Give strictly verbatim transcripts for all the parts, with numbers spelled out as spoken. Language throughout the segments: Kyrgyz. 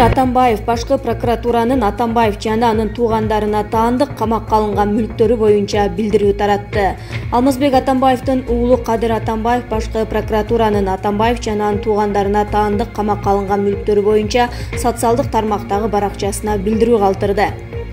Атамбаев башкы прокуратуранын Атамбаев жана анын туугандарына таандык камакка алынган мүлктөрү боюнча билдирүү таратты. Алмазбек Атамбаевдин уулу Кадыр Атамбаев башкы прокуратуранын Атамбаев жана анын туугандарына таандык камакка алынган мүлктөрү боюнча социалдык тармактагы баракчасына билдирүү калтырды.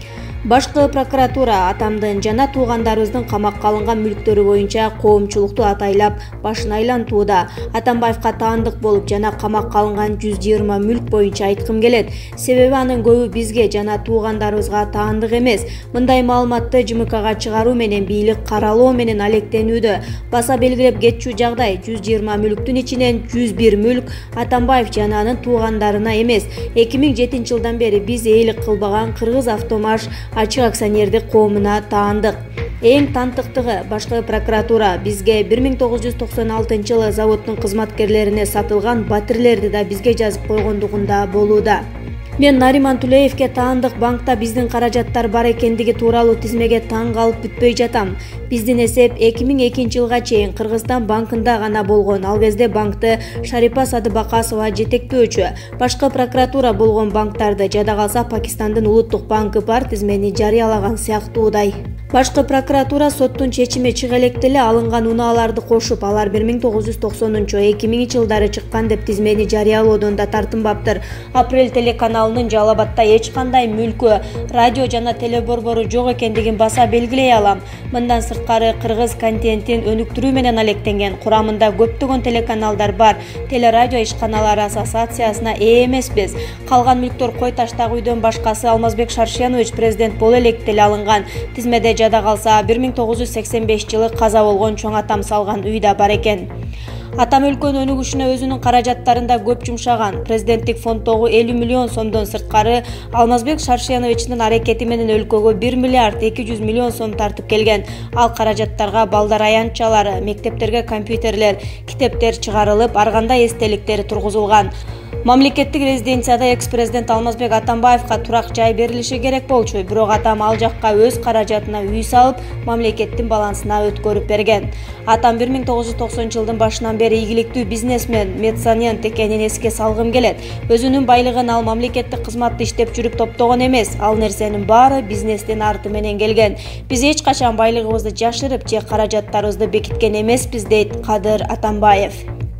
Башкы прокуратура атамдын жана туугандарыбыздын камакка алынган мүлктөрү боюнча коомчулукту атайлап башын айлантууда. Атамбаевка таандык болуп жана камакка алынган жүз жыйырма мүлк боюнча айткым келет. Себеби анын көбү бизге жана туугандарыбызга таандык эмес. Мындай маалыматты ЖМКга чыгаруу менен бийлик каралоо менен алектенүүдө. Баса белгилеп кетчү жагдай жүз жыйырма мүлктүн ичинен жүз бир мүлк Атамбаев жана анын туугандарына эмес. эки миң жетинчи жылдан бери биз ээлик кылбаган Кыргыз Автомаш ачык акционердик коомуна таандык. Эң тантыктыгы башкы прокуратура бизге бир миң тогуз жүз токсон алтынчы жылы заводдун кызматкерлерине сатылган батирлерди да бизге жазып койгондугунда болууда. Мен Нариман Тулеевке таандык банкта биздин каражаттар бар экендиги тууралуу тизмеге таң калып бүтпөй жатам. Биздин эсеп эки миң экинчи жылга чейин Кыргызстан банкында гана болгон. Ал кезде банкты Шарипа Садыбакасова жетектөөчү. Башкы прокуратура болгон банктарды жада калса Пакистандын улуттук банкы бар тизмени жарыялаган сыяктуудай. Башкы прокуратура соттун чечими чыга электе эле алынган унааларды кошуп, алар бир миң тогуз жүз токсонунчу эки миңинчи жылдары чыккан деп тизмени жарыялоодон да тартынбаптыр. Апрель телеканалынын Жалал-Абадта эч кандай мүлкү, радио жана телеборбору жок экендигин баса белгилей алам. Мындан сырткары кыргыз контентин өнүктүрүү менен алектенген курамында көптөгөн телеканалдар бар. Телерадио ишканалары ассоциациясына ээ эмеспиз. Калган мүлктөр кой таштагы үйдөн башкасы Алмазбек Шаршенович президент боло электе эле алынган. Тизмеде жада калса бир миң тогуз жүз сексен бешинчи жылы каза болгон чоң атам салган үй да бар экен. Атам өлкөнүн өнүгүшүнө өзүнүн каражаттарында көп жумшаган. Президенттик фонддогу элүү миллион сомдон сырткары Алмазбек Шаршеновичтин аракети менен өлкөгө бир миллиард эки жүз миллион сом тартып келген. Ал каражаттарга балдар аянтчалары, мектептерге компьютерлер, китептер чыгарылып, ар кандай эстеликтер тургузулган. Мамлекеттик резиденцияда экс-президент Алмазбек Атамбаевка турак жай берилиши керек болчу, бирок атам ал жакка өз каражатына үй салып, мамлекеттин балансына өткөрүп берген. Атам бир миң тогуз жүз токсонунчу жылдын башынан бери ийгиликтүү бизнесмен, меценат экенин эске салгым келет. Өзүнүн байлыгын ал мамлекеттик кызматты иштеп жүрүп топтогон эмес, ал нерсенин баары бизнестин арты менен келген. Биз эч качан байлыгыбызды жашырып же каражаттарыбызды бекиткен эмеспиз, дейт Кадыр Атамбаев.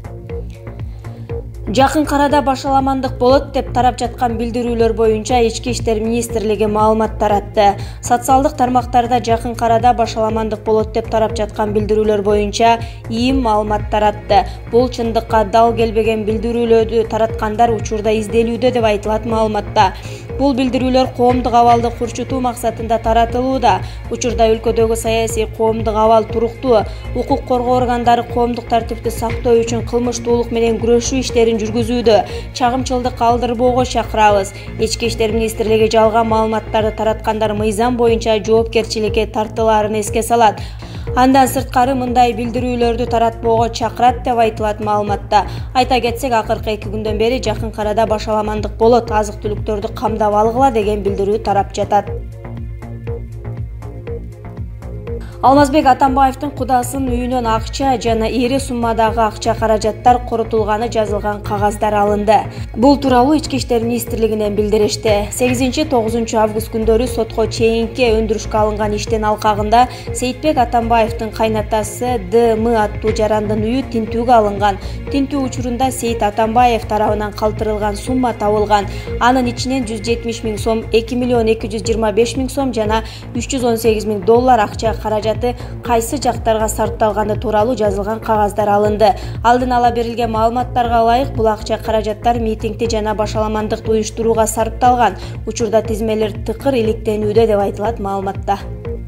Жакын карада башаламандык болот деп тарап жаткан билдирүүлөр боюнча Ички иштер министрлиги маалымат таратты. Социалдык тармактарда жакын карада башаламандык болот деп тарап жаткан билдирүүлөр боюнча ИИМ маалымат таратты. Бул чындыкка дал келбеген билдирүүлөрдү тараткандар учурда изделүүдө деп айтылат маалыматта. Бул билдирүүлөр коомдук абалды курчутуу максатында таратылууда. Учурда өлкөдөгү саясий коомдук абал туруктуу. Укук коргоо органдары коомдук тартипти сактоо үчүн кылмыштуулук менен күрөшүү иштерин жүргүзүүдө. Чагымчылдык калтырбоого чакырабыз. Ички иштер министрлиги жалган маалыматтарды тараткандар мыйзам боюнча жоопкерчиликке тартылаарын эске салат. Андан сырткары мындай билдирүүлөрдү таратпоого чакырат деп айтылат маалыматта. Айта кетсек, акыркы эки күндөн бери жакын карада башаламандык болот, азык-түлүктөрдү камдап алгыла деген билдирүү тарап жатат. Алмазбек Атамбаевдин кудасынын үйүнөн акча жана ири суммадагы акча каражаттар корутулганы жазылган кагаздар алынды. Бул тууралуу Ички иштер министрлигинен билдиришти. сегизинчи тогузунчу август күндөрү сотко чейинки өндүрүшкө алынган иштин алкагында Сейитбек Атамбаевдин кайнатасы Д М аттуу жарандын үйү тинтүүгө алынган. Тинтүү учурунда Сейит Атамбаев тарабынан калтырылган сумма табылган. Анын ичинен жүз жетимиш миң сом, эки миллион эки жүз жыйырма беш миң сом жана үч жүз он сегиз миң доллар акча каражат кайсы жактарга сарпталганы тууралуу жазылган кагаздар алынды. Алдын ала берилген маалыматтарга ылайык бул акча каражаттар митингди жана башаламандыкты уюштурууга сарпталган. Учурда тизмелер тыкыр иликтенүүдө деп айтылат маалыматта.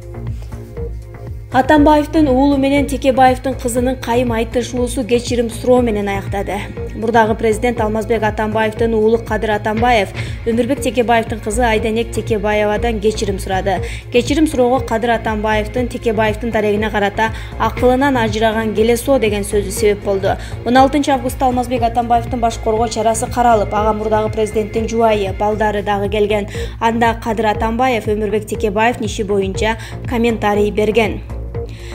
Атамбаевдин уулу менен Текебаевдин кызынын кайым айтышуусу кечирим суроо менен аяктады. Мурдагы президент Алмазбек Атамбаевдин уулу Кадыр Атамбаев Өмүрбек Текебаевдин кызы Айданек Текебаевадан кечирим сурады. Кечирим суроого Кадыр Атамбаевдин Текебаевдин дарегине карата акылынан ажыраган келесоо деген сөзү себеп болду. он алтынчы августта Алмазбек Атамбаевдин баш коргоо чарасы каралып, ага мурдагы президенттин жубайы, балдары дагы келген. Анда Кадыр Атамбаев Өмүрбек Текебаевдин иши боюнча комментарий берген.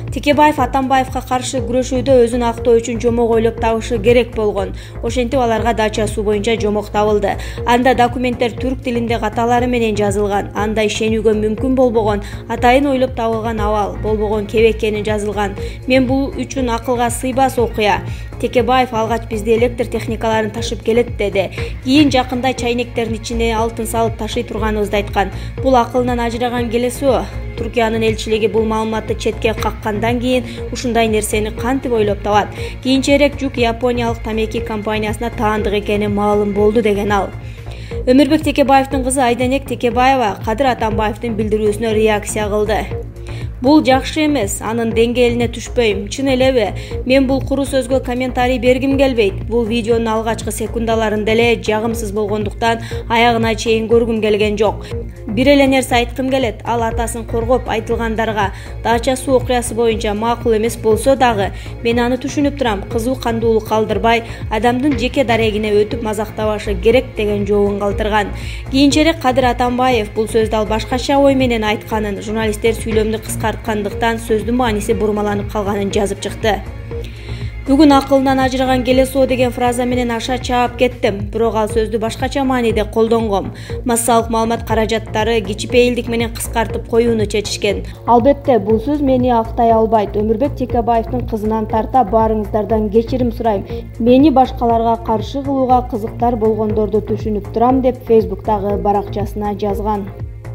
Текебаев Атамбаевга каршы күрөшүүдө өзүн актоо үчүн жомок ойлоп табышы керек болгон. Ошентип аларга дача суу боюнча жомок табылды. Анда документтер түрк тилинде каталары менен жазылган. Анда ишенүүгө мүмкүн болбогон, атайын ойлоп табылган абал, болбогон кебек экени жазылган. Мен бул үчүн акылга сыйбас окуя. Текебаев алгач бизде электр техникаларын ташып келет деди. Кийин жакында чайнектердин ичине алтын салып ташый турганыбызды айткан. Бул акылынан ажыраган келесүү. Түркиянын элчилиги бул маалыматты четке каккандан кийин ушундай нерсени кантип ойлоп табат? Кийинчерээк Жук Япониялык тамеки компаниясына таандык экени маалым болду деген ал. Өмүрбек Текебаевдин кызы Айденек Текебаева Кадыр Атамбаевдин билдирүүсүнө реакция кылды. Бул жакшы эмес, анын деңгээлине түшпөйм. Чын элеби? Мен бул куру сөзгө комментарий бергим келбейт. Бул видеонун алгачкы секундаларында эле жагымсыз болгондуктан аягына чейин көргүм келген жок. Бир эле нерсе айткым келет. Ал атасын коргоп айтылгандарга дача суу окуясы боюнча макул эмес болсо дагы мен аны түшүнүп турам. Кызуу кандуулук калтырбай, адамдын жеке дарегине өтүп мазактабашы керек деген жообун калтырган. Кийинчерээк Кадыр Атамбаев бул сөздү ал башкача ой менен айтканын, журналисттер сүйлөмдү кыскарткандыктан сөздүн мааниси бурмаланып калганын жазып чыкты. Бүгүн акылынан ажыраган келесоо деген фраза менен аша чаап кеттим, бирок ал сөздү башкача мааниде колдонгом. Массалык маалымат каражаттары кичипейилдик менен кыскартып коюуну чечишкен. Албетте, бул сөз мени актай албайт. Өмүрбек Текебаевдин кызынан тарта баарыңыздардан кечирим сурайм. Мени башкаларга каршы кылууга кызыктар болгондорду түшүнүп турам деп Фейсбуктагы баракчасына жазган.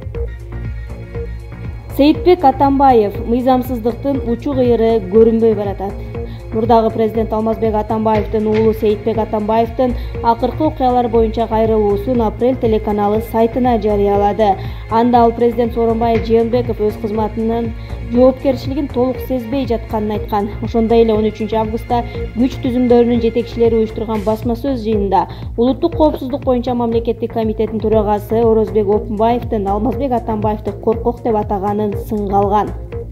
Сейитбек Атамбаев мыйзамсыздыктын учу кыйыры көрүнбөй баратат. Мурдагы президент Алмазбек Атамбаевдин уулу Сейитбек Атамбаевдин акыркы окуялар боюнча кайрылуусун Апрель телеканалы сайтына жарыялады. Анда ал президент Сооронбай Жээнбеков өз кызматынын жоопкерчилигин толук сезбей жатканын айткан. Ошондой эле он үчүнчү августта күч түзүмдөрүнүн жетекчилери уюштурган басма сөз жыйынында улуттук коопсуздук боюнча мамлекеттик комитеттин төрагасы Орозбек Опунбаевдин Алмазбек Атамбаевди коркок деп атаганын сынга алган.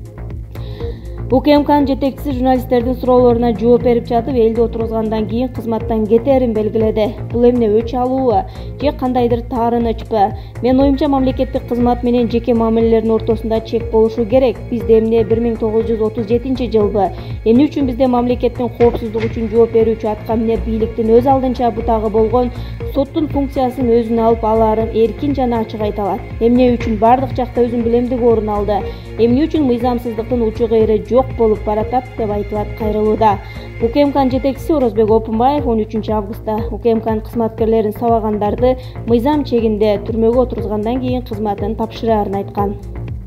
УКМКнын жетекчиси журналисттердин суроолоруна жооп берип жатып, элди отургузгандан кийин кызматтан кетерин белгиледи. Бул эмне өч алуубу же кандайдыр таарынычпы? Мен оюмча мамлекеттик кызмат менен жеке мамилелердин ортосунда чек болушу керек. Бизде эмне бир миң тогуз жүз отуз жетинчи жылбы? Эмне үчүн бизде мамлекеттин коопсуздугу үчүн жооп берүүчү атка минер бийликтин өз алдынча бутагы болгон соттун функциясын өзүнө алып алаарын эркин жана ачык айта алат? Эмне үчүн бардык жакта өзүн билемдиги орун алды? Эмне үчүн мыйзамсыздыктын учу кыйры жок болуп баратат деп айтылат кайрылууда. УКМКнын жетекчиси Орозбек Опунбаев он үчүнчү августта УКМКнын кызматкерлерин сабагандарды мыйзам чегинде түрмөгө отургузгандан кийин кызматын тапшыраарын айткан.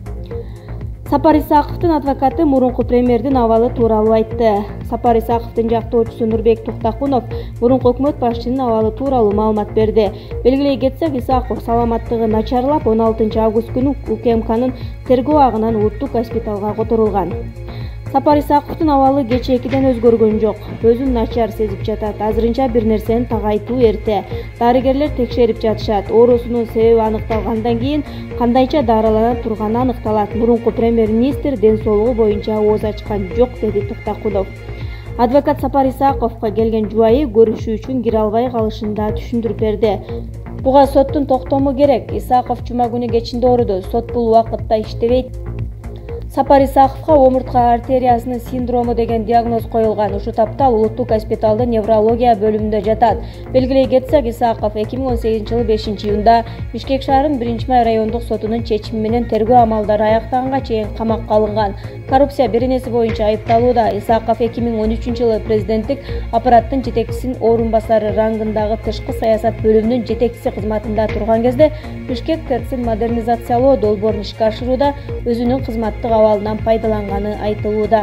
Сапар Исаковдун адвокаты мурунку премьердин абалы тууралуу айтты. Сапар Исаковдун жактоочусу Нурбек Туктакунов мурунку өкмөт башчынын абалы тууралуу маалымат берди. Белгилей кетсек, Исаков саламаттыгы начарлап он алтынчы август күнү УКМКнын тергөө агынан улуттук госпиталга которулган. Сапар Исаковдун абалы кечээкиден өзгөргөн жок. Өзүн начар сезип жатат. Азырынча бир нерсени тагайтуу эрте. Дарыгерлер текшерип жатышат. Оорусунун себеби аныкталгандан кийин кандайча дарылана турганы аныкталат. Мурунку премьер-министр ден соолугу боюнча ооз ачкан жок, деди Туктакунов. Адвокат Сапар Исаковго келген жубайы көрүшүү үчүн кире албай калышын да түшүндүрүп берди. Буга соттун токтому керек. Исаков жума күнү кечинде ооруду. Сот бул убакытта иштебейт. Сапар Исаковго омуртка артериясынын синдрому деген диагноз коюлган. Ушу тапта ал улуттук госпиталдын неврология бөлүмүндө жатат. Белгилей кетсек, Исаков эки миң он сегизинчи жылы бешинчи июнда Бишкек шаарынын биринчи май райондук сотунун чечими менен тергөө амалдары аяктаганга чейин камакка алынган. Коррупция беренеси боюнча айыпталууда. Исаков эки миң он үчүнчү жылы президенттик аппараттын жетекчисинин орун басары рангындагы тышкы саясат бөлүмүнүн жетекчиси кызматында турган кезде Бишкек ТЭЦин модернизациялоо долбоорун ишке ашырууда өзүнүн кызматтык абалынан пайдаланганы айтылууда.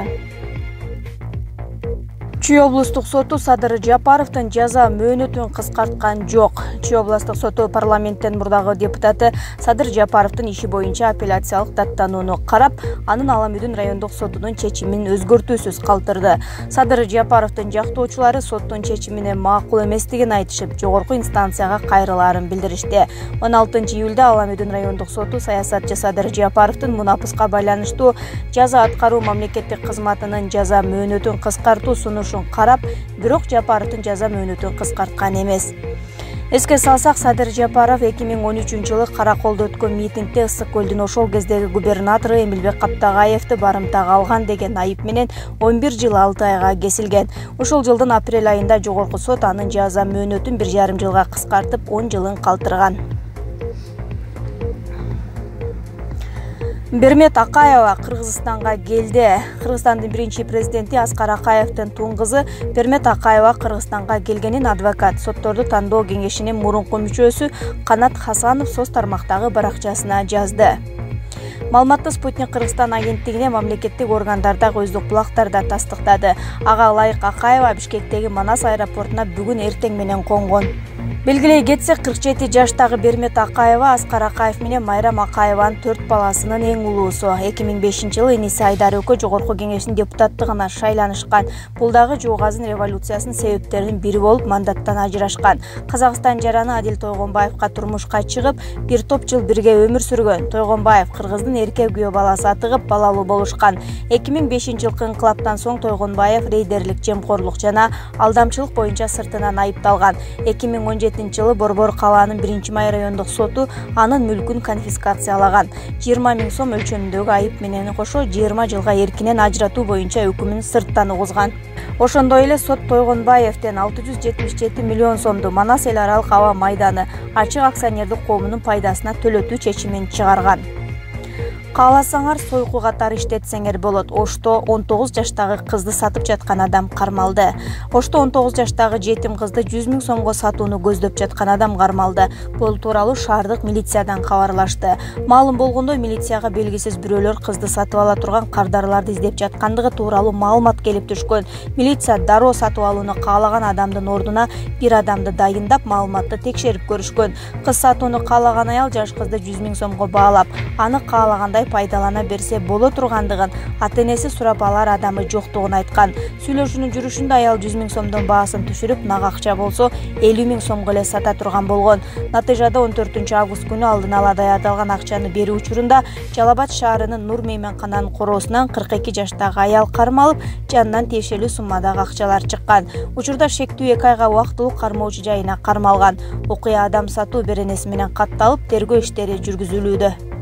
Чүй облустук соту Садыр Жапаровдун жаза мөөнөтүн кыскарткан жок. Чүй облустук соту парламенттен мурдагы депутаты Садыр Жапаровдун иши боюнча апелляциялык даттанууну карап, анын Аламүдүн райондук сотунун чечимин өзгөртүүсүз калтырды. Садыр Жапаровдун жактоочулары соттун чечимине макул эместигин айтышып, жогорку инстанцияга кайрылаарын билдиришти. он алтынчы июлда Аламүдүн райондук соту саясатчы Садыр Жапаровдун мунапыска байланыштуу жаза аткаруу мамлекеттик кызматынын жаза мөөнөтүн кыскартуу сунушу карап, бирок Жапаровдун жаза мөөнөтүн кыскарткан эмес. Эске салсак, Садыр Жапаров эки миң он үчүнчү жылы Караколдо өткөн митингде Ысык көлдүн ошол кездеги губернатору Эмилбек Каптагаевди барымтага алган деген айып менен он бир жыл алты айга кесилген. Ошол жылдын апрель айында жогорку сот анын жаза мөөнөтүн бир жарым жылга кыскартып он жылын калтырган. Бермет Акаева Кыргызстанга келди. Кыргызстандын биринчи президенти Аскар Акаевдин тууң кызы Бермет Акаева Кыргызстанга келгенин адвокат сотторду тандоо кеңешинин мурунку мүчөсү Канат Хасанов соц тармактагы баракчасына жазды. Маалыматты Спутник Кыргызстан агенттигине мамлекеттик органдардагы өздүк булактарда тастыктады. Ага ылайык Акаева Бишкектеги Манас аэропортуна бүгүн эртең менен конгон. Белгилей кетсек, кырк жети жаштагы Бермет Акаева Аскар Акаев менен Майрам Акаеванын төрт баласынын эң улуусу. эки миң бешинчи жылы иниси Айдар Өкө жогорку кеңештин депутаттыгына шайланышкан. Бул дагы Жоо Казын революциясынын себептеринин бири болуп мандаттан ажырашкан. Казакстан жараны Адил Тойгонбаевга турмушка чыгып, бир топ жыл бирге өмүр сүргөн. Тойгонбаев Кыргыздын эрке күйөө баласы атыгып балалуу болушкан. эки миң бешинчи жылкы инкылаптан соң Тойгонбаев рейдерлик, жемкорлук жана алдамчылык боюнча сыртынан айыпталган. эки миң он жетинчи жылы Борбор калаанын биринчи май райондук соту анын мүлкүн конфискациялаган. жыйырма миң сом өлчөмүндөгү айып менен кошо жыйырма жылга эркинен ажыратуу боюнча өкүмүн сырттан угузган. Ошондой эле сот Тойгонбаевден алты жүз жетимиш жети миллион сомду Манас эл аралык аба майданы ачык акционердик коомунун пайдасына төлөтүү чечимин чыгарган. Кааласаңар сойку катары иштетсеңер болот. Ошто он тогуз жаштагы кызды сатып жаткан адам кармалды. Ошто он тогуз жаштагы жетим кызды жүз миң сомго сатууну көздөп жаткан адам кармалды. Бул тууралуу шаардык милициядан кабарлашты. Маалым болгондой, милицияга белгисиз бирөөлөр кызды сатып ала турган кардарларды издеп жаткандыгы тууралуу маалымат келип түшкөн. Милиция дароо сатып алууну каалаган адамдын ордуна бир адамды дайындап, маалыматты текшерип көрүшкөн. Кыз сатууну каалаган аял жаш кызды жүз миң сомго баалап, аны каалагандай пайдалана берсе боло тургандыгын, ата-энеси сурап алар адамы жоктугун айткан. Сүйлөшүүнүн жүрүшүндө аял жүз миң сомдон баасын түшүрүп, нак акча болсо элүү миң сомго эле сата турган болгон. Натыйжада он төртүнчү август күнү алдын ала даярдалган акчаны берүү учурунда Жалал Абад шаарынын Нур Мейманкананын короосунан кырк эки жаштагы аял кармалып, жанынан тиешелүү суммадагы акчалар чыккан. Учурда шектүү эки айга убактылуу кармоочу жайына кармалган. Окуя адам сатуу беренеси менен катталып, тергөө иштери жүргүзүлүүдө.